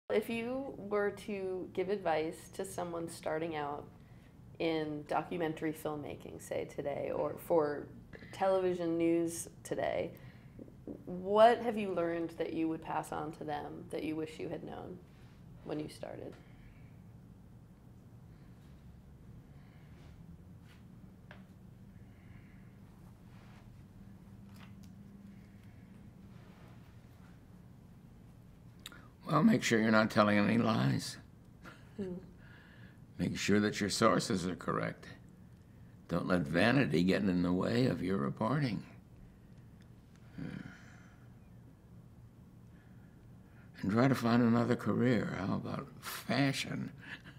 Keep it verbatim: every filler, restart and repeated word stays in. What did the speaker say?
If you were to give advice to someone starting out in documentary filmmaking, say today, or for television news today, what have you learned that you would pass on to them that you wish you had known when you started? Well, make sure you're not telling any lies. Hmm. Make sure that your sources are correct. Don't let vanity get in the way of your reporting. And try to find another career. How about fashion?